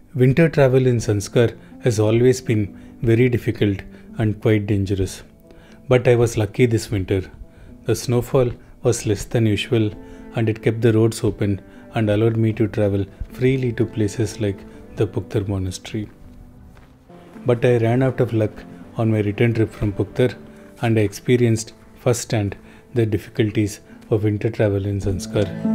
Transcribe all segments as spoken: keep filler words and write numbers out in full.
Winter travel in Sanskar has always been very difficult and quite dangerous. But I was lucky this winter. The snowfall was less than usual and it kept the roads open and allowed me to travel freely to places like the Puktar monastery. But I ran out of luck on my return trip from Puktar and I experienced firsthand the difficulties of winter travel in Sanskar.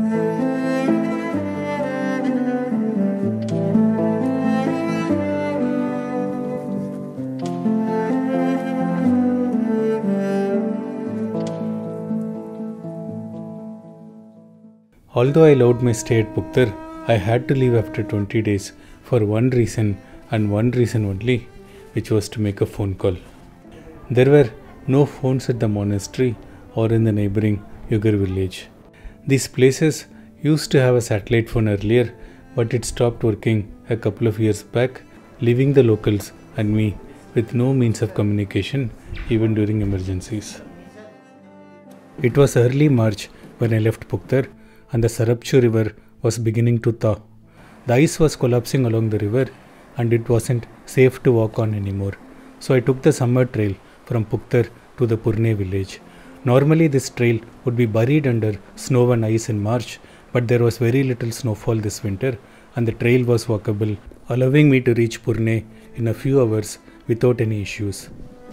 Although I loved my stay at Puktar, I had to leave after twenty days for one reason and one reason only, which was to make a phone call. There were no phones at the monastery or in the neighboring Yugur village. These places used to have a satellite phone earlier, but it stopped working a couple of years back, leaving the locals and me with no means of communication even during emergencies. It was early March when I left Puktar, and the Sarabchu river was beginning to thaw. The ice was collapsing along the river and it wasn't safe to walk on anymore. So I took the summer trail from Puktar to the Purne village. Normally this trail would be buried under snow and ice in March, but there was very little snowfall this winter and the trail was walkable, allowing me to reach Purne in a few hours without any issues.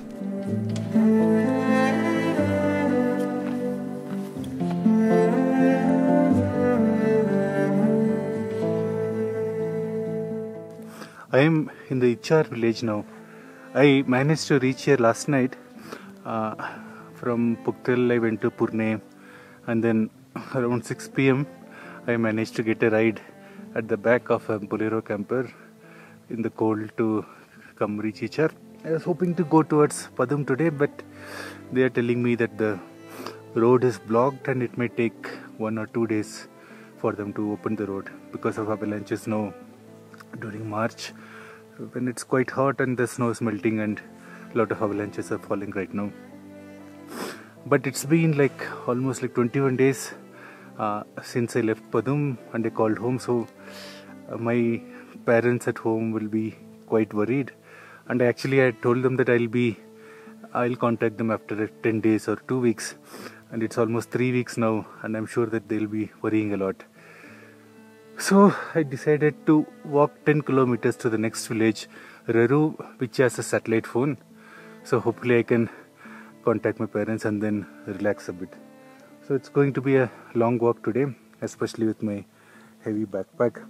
I am in the Ichar village now. I managed to reach here last night. Uh, from Puktal I went to Purne and then around six p m I managed to get a ride at the back of a Bolero camper in the cold to come reach Ichar. I was hoping to go towards Padum today, but they are telling me that the road is blocked and it may take one or two days for them to open the road because of avalanches now during March when it's quite hot and the snow is melting and a lot of avalanches are falling right now. But it's been like almost like twenty-one days uh, since I left Padum and I called home, so uh, my parents at home will be quite worried, and actually I told them that I'll be I'll contact them after ten days or two weeks, and it's almost three weeks now and I'm sure that they'll be worrying a lot. So I decided to walk ten kilometers to the next village, Raru, which has a satellite phone. So hopefully I can contact my parents and then relax a bit. So it's going to be a long walk today, especially with my heavy backpack.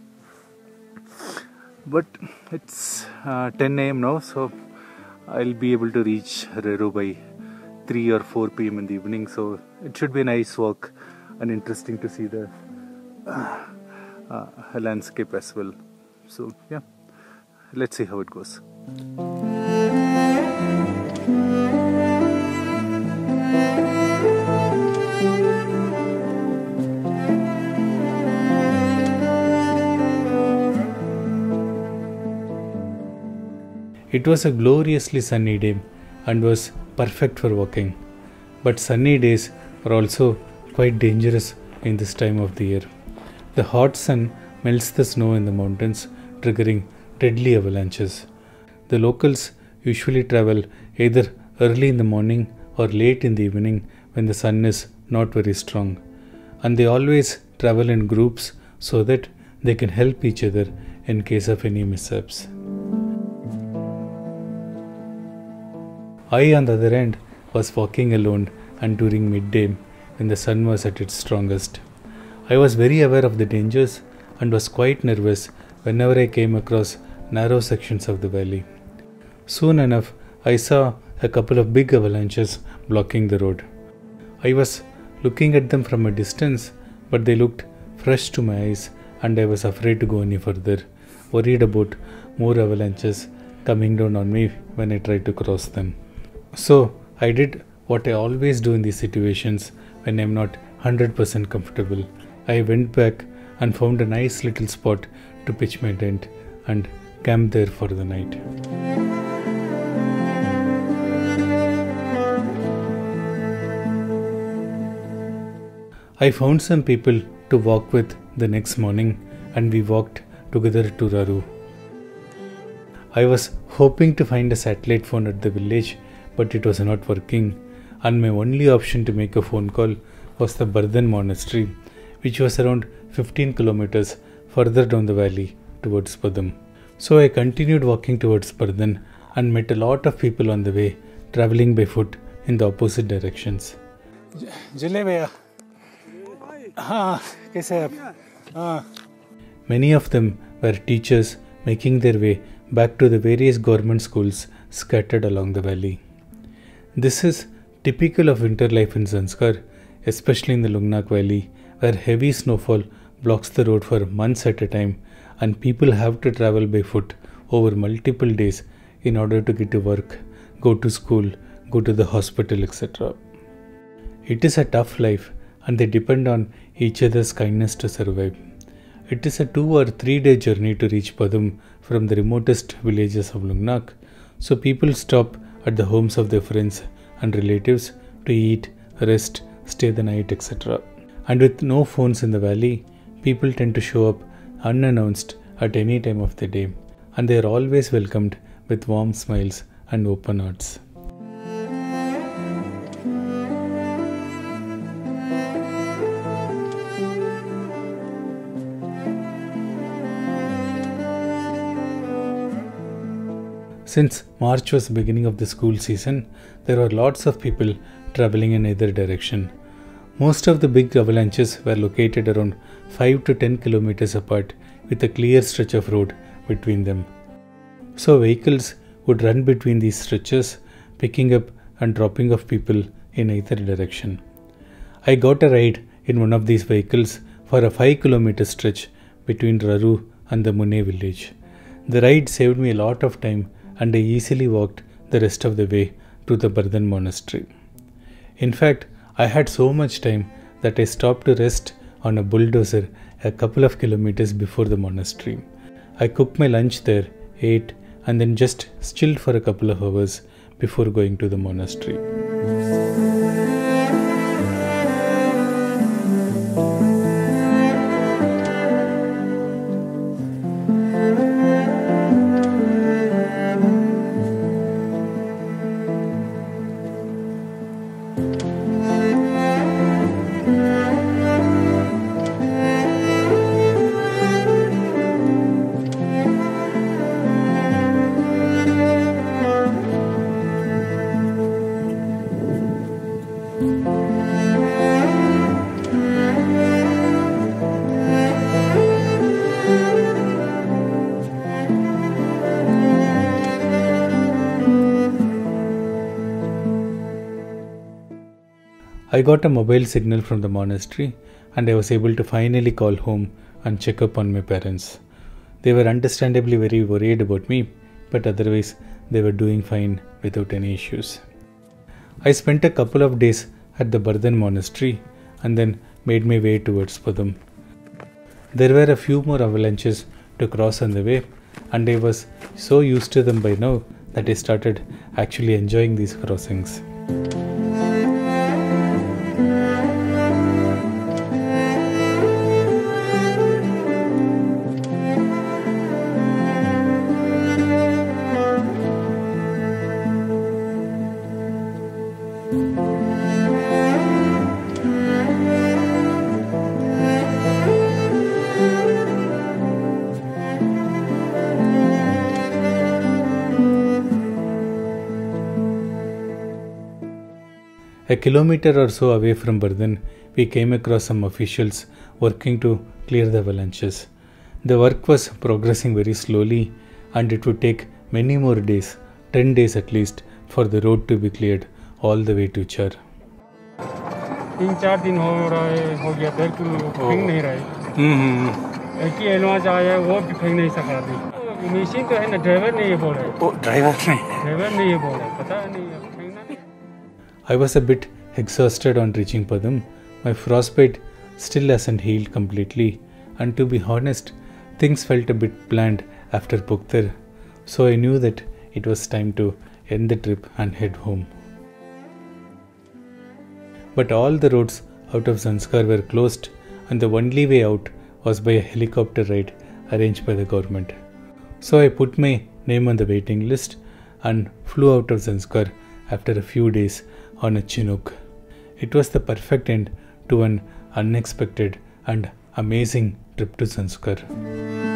But it's uh, ten a m now, so I'll be able to reach Raru by three or four p m in the evening. So it should be a nice walk and interesting to see the uh, Uh, landscape as well. So yeah, let's see how it goes. It was a gloriously sunny day and was perfect for walking. But sunny days are also quite dangerous in this time of the year. The hot sun melts the snow in the mountains, triggering deadly avalanches. The locals usually travel either early in the morning or late in the evening when the sun is not very strong. And they always travel in groups so that they can help each other in case of any mishaps. I, on the other end, was walking alone and during midday when the sun was at its strongest. I was very aware of the dangers and was quite nervous whenever I came across narrow sections of the valley. Soon enough, I saw a couple of big avalanches blocking the road. I was looking at them from a distance, but they looked fresh to my eyes and I was afraid to go any further, worried about more avalanches coming down on me when I tried to cross them. So I did what I always do in these situations when I am not one hundred percent comfortable. I went back and found a nice little spot to pitch my tent and camp there for the night. I found some people to walk with the next morning and we walked together to Raru. I was hoping to find a satellite phone at the village, but it was not working, and my only option to make a phone call was the Bardhan Monastery, which was around fifteen kilometers further down the valley towards Padam. So I continued walking towards Bardhan and met a lot of people on the way, traveling by foot in the opposite directions. Many of them were teachers making their way back to the various government schools scattered along the valley. This is typical of winter life in Zanskar, especially in the Lungnak Valley, where heavy snowfall blocks the road for months at a time and people have to travel by foot over multiple days in order to get to work, go to school, go to the hospital, et cetera. It is a tough life and they depend on each other's kindness to survive. It is a two or three day journey to reach Padam from the remotest villages of Lungnak, so people stop at the homes of their friends and relatives to eat, rest, stay the night, et cetera. And with no phones in the valley, people tend to show up unannounced at any time of the day, and they are always welcomed with warm smiles and open hearts. Since March was the beginning of the school season, there were lots of people traveling in either direction. Most of the big avalanches were located around five to ten kilometers apart with a clear stretch of road between them. So vehicles would run between these stretches, picking up and dropping off people in either direction. I got a ride in one of these vehicles for a five kilometer stretch between Raru and the Mune village. The ride saved me a lot of time and I easily walked the rest of the way to the Bardhan Monastery. In fact, I had so much time that I stopped to rest on a bulldozer a couple of kilometers before the monastery. I cooked my lunch there, ate, and then just chilled for a couple of hours before going to the monastery. I got a mobile signal from the monastery and I was able to finally call home and check up on my parents. They were understandably very worried about me, but otherwise they were doing fine without any issues. I spent a couple of days at the Bardhan Monastery and then made my way towards Padam. There were a few more avalanches to cross on the way and I was so used to them by now that I started actually enjoying these crossings. A kilometer or so away from Bardhan, we came across some officials working to clear the avalanches. The work was progressing very slowly and it would take many more days, ten days at least, for the road to be cleared all the way to Char. तीन चार दिन हो रहा है हो गया बिल्कुल फेंक नहीं रहे एक ही एलवाज आया वो भी फेंक नहीं सका दी मशीन तो है ना ड्राइवर नहीं ये बोल रहे ओ ड्राइवर नहीं ड्राइवर नहीं ये बोल रहे पता नहीं फेंकना नहीं I was a bit exhausted on reaching Padam. My frostbite still hasn't healed completely and to be honest, things felt a bit bland after Puktar, so I knew that it was time to end the trip and head home. But all the roads out of Zanskar were closed and the only way out was by a helicopter ride arranged by the government. So I put my name on the waiting list and flew out of Zanskar after a few days on a Chinook. It was the perfect end to an unexpected and amazing trip to Zanskar.